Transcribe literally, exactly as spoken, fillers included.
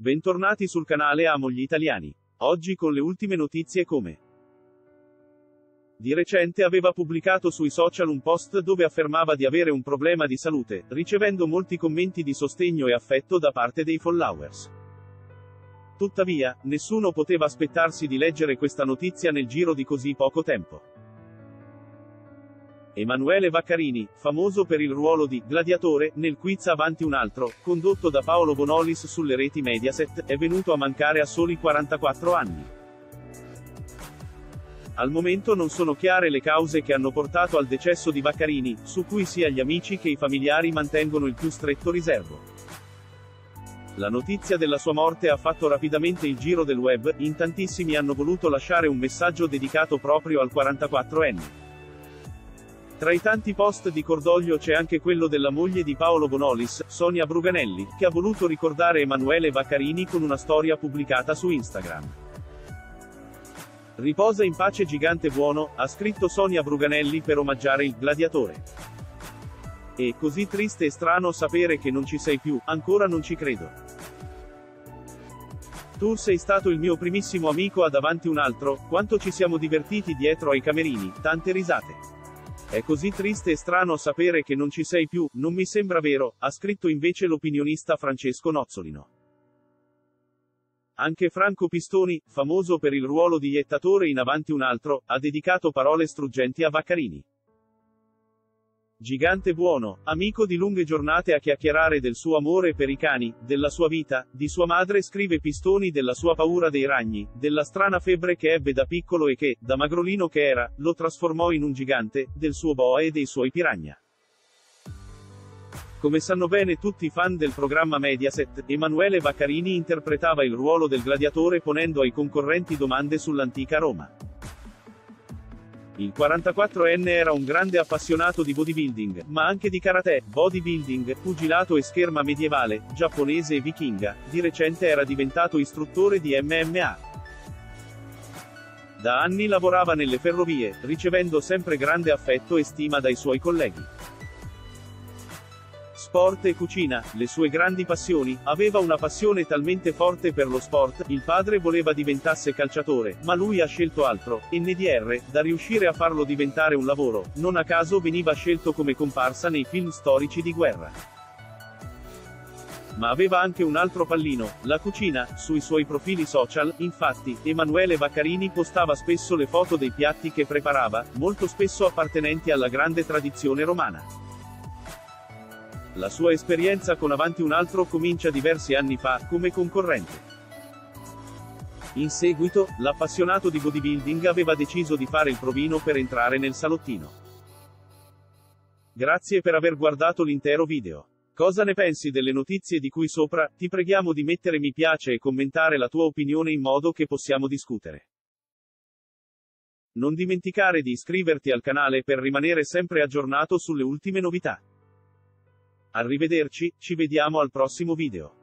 Bentornati sul canale Amo gli Italiani. Oggi con le ultime notizie come. Di recente aveva pubblicato sui social un post dove affermava di avere un problema di salute, ricevendo molti commenti di sostegno e affetto da parte dei followers. Tuttavia, nessuno poteva aspettarsi di leggere questa notizia nel giro di così poco tempo. Emanuele Vaccarini, famoso per il ruolo di gladiatore nel quiz Avanti un altro, condotto da Paolo Bonolis sulle reti Mediaset, è venuto a mancare a soli quarantaquattro anni. Al momento non sono chiare le cause che hanno portato al decesso di Vaccarini, su cui sia gli amici che i familiari mantengono il più stretto riservo. La notizia della sua morte ha fatto rapidamente il giro del web, in tantissimi hanno voluto lasciare un messaggio dedicato proprio al quarantaquattrenne. Tra i tanti post di cordoglio c'è anche quello della moglie di Paolo Bonolis, Sonia Bruganelli, che ha voluto ricordare Emanuele Vaccarini con una storia pubblicata su Instagram. Riposa in pace gigante buono, ha scritto Sonia Bruganelli per omaggiare il gladiatore. È così triste e strano sapere che non ci sei più, ancora non ci credo. Tu sei stato il mio primissimo amico ad Avanti un altro, quanto ci siamo divertiti dietro ai camerini, tante risate. È così triste e strano sapere che non ci sei più, non mi sembra vero, ha scritto invece l'opinionista Francesco Nozzolino. Anche Franco Pistoni, famoso per il ruolo di jettatore in Avanti un altro, ha dedicato parole struggenti a Vaccarini. Gigante buono, amico di lunghe giornate a chiacchierare del suo amore per i cani, della sua vita, di sua madre, scrive Pistoni, della sua paura dei ragni, della strana febbre che ebbe da piccolo e che, da magrolino che era, lo trasformò in un gigante, del suo boa e dei suoi piranha. Come sanno bene tutti i fan del programma Mediaset, Emanuele Vaccarini interpretava il ruolo del gladiatore ponendo ai concorrenti domande sull'antica Roma. Il quarantaquattrenne era un grande appassionato di bodybuilding, ma anche di karate, bodybuilding, pugilato e scherma medievale, giapponese e vichinga. Di recente era diventato istruttore di M M A. Da anni lavorava nelle ferrovie, ricevendo sempre grande affetto e stima dai suoi colleghi. Sport e cucina, le sue grandi passioni, aveva una passione talmente forte per lo sport, il padre voleva diventasse calciatore, ma lui ha scelto altro, N D R, da riuscire a farlo diventare un lavoro, non a caso veniva scelto come comparsa nei film storici di guerra. Ma aveva anche un altro pallino, la cucina. Sui suoi profili social, infatti, Emanuele Vaccarini postava spesso le foto dei piatti che preparava, molto spesso appartenenti alla grande tradizione romana. La sua esperienza con Avanti un altro comincia diversi anni fa, come concorrente. In seguito, l'appassionato di bodybuilding aveva deciso di fare il provino per entrare nel salottino. Grazie per aver guardato l'intero video. Cosa ne pensi delle notizie di cui sopra? Ti preghiamo di mettere mi piace e commentare la tua opinione in modo che possiamo discutere. Non dimenticare di iscriverti al canale per rimanere sempre aggiornato sulle ultime novità. Arrivederci, ci vediamo al prossimo video.